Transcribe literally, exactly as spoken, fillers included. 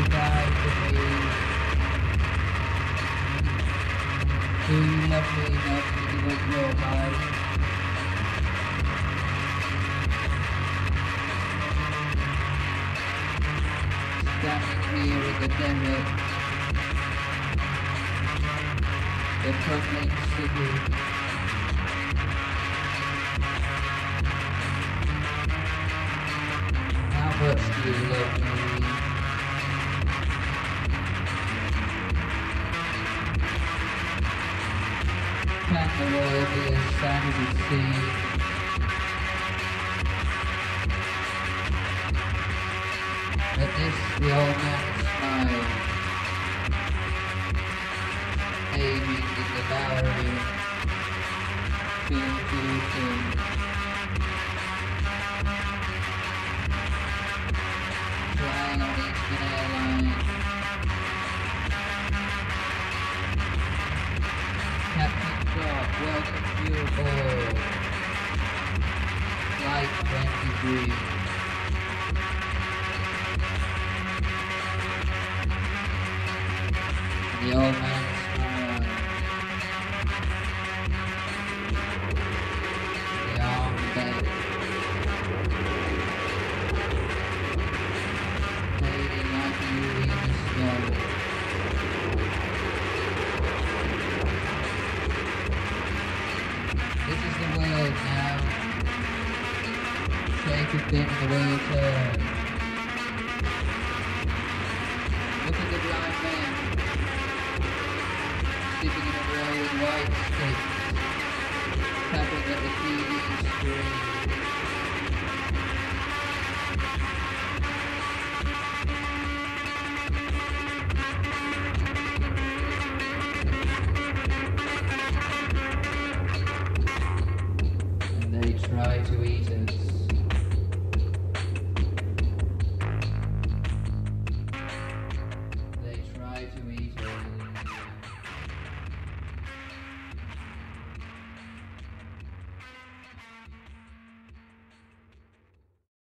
die for me? Do you love me enough to give up your life? Standing here in the desert, the crumbling city. How much do you love me? Can the world be as sad as it seems? At this the old man smiled, aiming in the Bowery, being beautiful. Flying on Eastern Airlines. Captain Clark, welcome to your board. Flight twenty-three. The old man smiled. The arm bent. Fading like you in the snow. This is the world now. Take a bit of the world turn. Look at the blind man, sitting in a row with white sticks, tapping at the T V screen.